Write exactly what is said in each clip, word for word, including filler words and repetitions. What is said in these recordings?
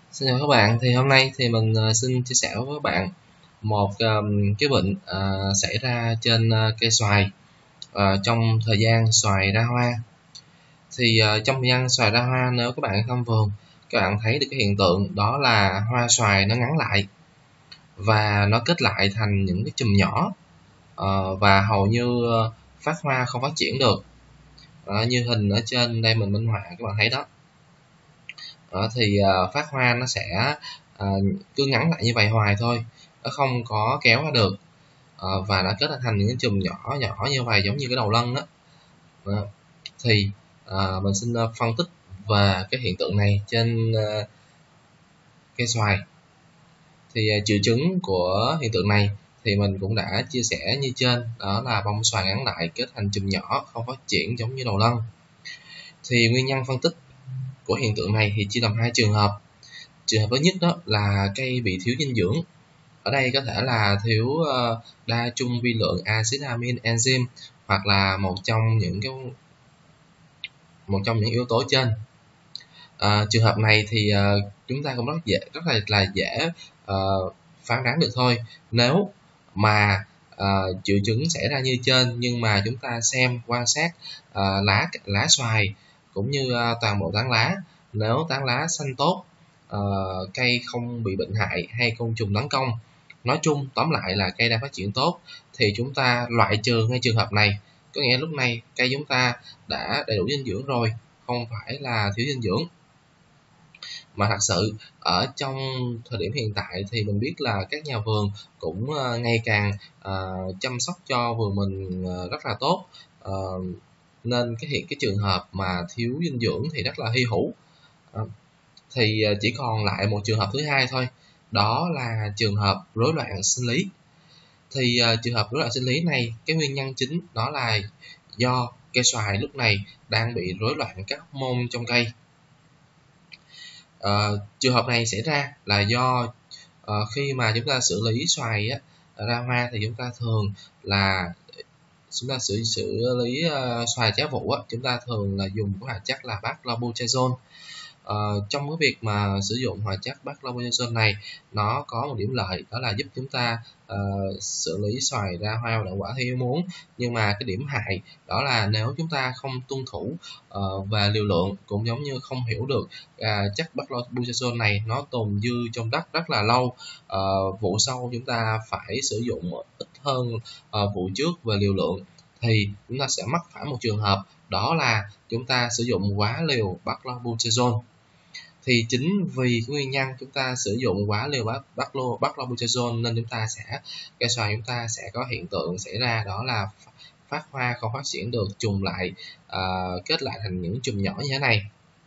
Xin chào các bạn, thì hôm nay thì mình uh, xin chia sẻ với các bạn một um, cái bệnh uh, xảy ra trên uh, cây xoài uh, trong thời gian xoài ra hoa. Thì uh, trong thời gian xoài ra hoa, nếu các bạn thăm vườn, các bạn thấy được cái hiện tượng đó là hoa xoài nó ngắn lại và nó kết lại thành những cái chùm nhỏ, uh, và hầu như uh, phát hoa không phát triển được. Uh, như hình ở trên đây mình minh họa các bạn thấy đó. Đó, thì uh, phát hoa nó sẽ uh, cứ ngắn lại như vậy hoài thôi, nó không có kéo ra được, uh, và nó kết thành những chùm nhỏ nhỏ như vậy giống như cái đầu lân đó. Đó. Thì uh, mình xin uh, phân tích về cái hiện tượng này trên uh, cây xoài. Thì uh, triệu chứng của hiện tượng này thì mình cũng đã chia sẻ như trên, đó là bông xoài ngắn lại kết thành chùm nhỏ không phát triển giống như đầu lân. Thì nguyên nhân phân tích của hiện tượng này thì chia làm hai trường hợp. Trường hợp thứ nhất đó là cây bị thiếu dinh dưỡng. Ở đây có thể là thiếu uh, đa chung vi lượng axit amin enzyme, hoặc là một trong những cái một trong những yếu tố trên. Uh, trường hợp này thì uh, chúng ta cũng rất dễ rất là là dễ uh, phán đoán được thôi. Nếu mà uh, triệu chứng xảy ra như trên, nhưng mà chúng ta xem quan sát uh, lá lá xoài cũng như uh, toàn bộ tán lá, nếu tán lá xanh tốt, uh, cây không bị bệnh hại hay côn trùng tấn công, nói chung tóm lại là cây đang phát triển tốt, thì chúng ta loại trừ ngay trường hợp này. Có nghĩa lúc này cây chúng ta đã đầy đủ dinh dưỡng rồi, không phải là thiếu dinh dưỡng. Mà thật sự ở trong thời điểm hiện tại thì mình biết là các nhà vườn cũng uh, ngày càng uh, chăm sóc cho vườn mình uh, rất là tốt, uh, nên cái hiện cái trường hợp mà thiếu dinh dưỡng thì rất là hy hữu. Uh, thì uh, chỉ còn lại một trường hợp thứ hai thôi, đó là trường hợp rối loạn sinh lý. Thì uh, trường hợp rối loạn sinh lý này, cái nguyên nhân chính đó là do cây xoài lúc này đang bị rối loạn các hormone trong cây. Uh, trường hợp này xảy ra là do uh, khi mà chúng ta xử lý xoài á, ra hoa thì chúng ta thường là chúng ta xử xử lý uh, xoài trái vụ á, chúng ta thường là dùng cái hoạt chất là baclobutasol. Uh, trong cái việc mà sử dụng hoạt chất baclobutasol này, nó có một điểm lợi, đó là giúp chúng ta uh, xử lý xoài ra hoa và đậu quả theo ý muốn. Nhưng mà cái điểm hại đó là nếu chúng ta không tuân thủ uh, về liều lượng, cũng giống như không hiểu được uh, chất baclobutasol này nó tồn dư trong đất rất là lâu, uh, vụ sau chúng ta phải sử dụng ít hơn uh, vụ trước về liều lượng, thì chúng ta sẽ mắc phải một trường hợp, đó là chúng ta sử dụng quá liều baclobutasol. Thì chính vì cái nguyên nhân chúng ta sử dụng quá liều baclobutasol nên chúng ta sẽ cây xoài chúng ta sẽ có hiện tượng xảy ra, đó là phát hoa không phát triển được, chùm lại, uh, kết lại thành những chùm nhỏ như thế này.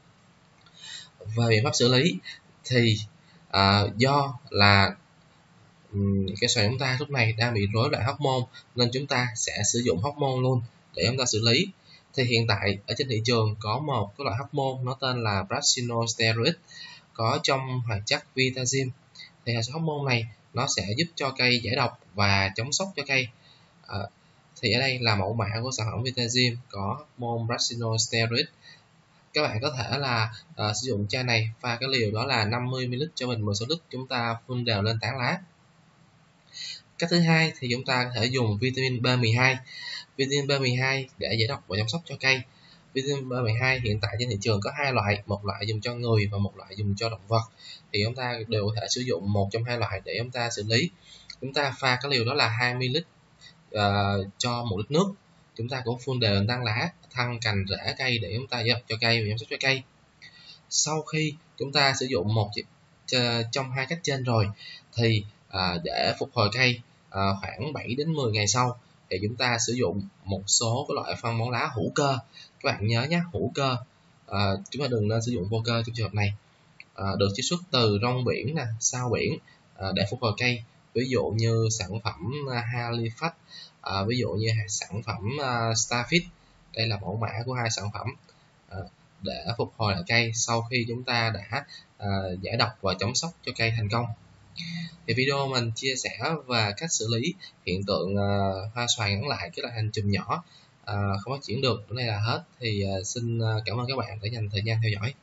Về biện pháp xử lý thì uh, do là um, cây xoài chúng ta lúc này đang bị rối loạn hormone, nên chúng ta sẽ sử dụng hormone luôn để chúng ta xử lý. Thì hiện tại ở trên thị trường có một cái loại hormone nó tên là Brasinosteroid, có trong hoạt chất Vitasim. Thì hoạt chất hormone này nó sẽ giúp cho cây giải độc và chống sốc cho cây. À, thì ở đây là mẫu mã của sản phẩm Vitasim có hormone Brasinosteroid. Các bạn có thể là uh, sử dụng chai này pha cái liều đó là năm mươi mi li lít cho bình mười sáu lít, chúng ta phun đều lên tán lá. Cách thứ hai thì chúng ta có thể dùng vitamin B mười hai. Vitamin B mười hai để giải độc và chăm sóc cho cây. Vitamin B mười hai hiện tại trên thị trường có hai loại, một loại dùng cho người và một loại dùng cho động vật. Thì chúng ta đều có thể sử dụng một trong hai loại để chúng ta xử lý. Chúng ta pha cái liều đó là hai mi li lít uh, cho một lít nước. Chúng ta cũng phun đều lên tán lá, thân, cành, rễ cây để chúng ta giải độc cho cây và chăm sóc cho cây. Sau khi chúng ta sử dụng một trong hai cách trên rồi, thì uh, để phục hồi cây uh, khoảng bảy đến mười ngày sau, thì chúng ta sử dụng một số cái loại phân bón lá hữu cơ. Các bạn nhớ nhé, hữu cơ, à, chúng ta đừng nên sử dụng vô cơ trong trường hợp này. À, được chiết xuất từ rong biển nè, sao biển, à, để phục hồi cây. Ví dụ như sản phẩm Halifax, à, ví dụ như sản phẩm uh, Starfit. Đây là mẫu mã của hai sản phẩm à, để phục hồi lại cây sau khi chúng ta đã à, giải độc và chống sốc cho cây thành công. Thì video mình chia sẻ về cách xử lý hiện tượng uh, hoa xoài ngắn lại cái là thành chùm nhỏ, uh, không phát triển được, cái này là hết. Thì uh, xin uh, cảm ơn các bạn đã dành thời gian theo dõi.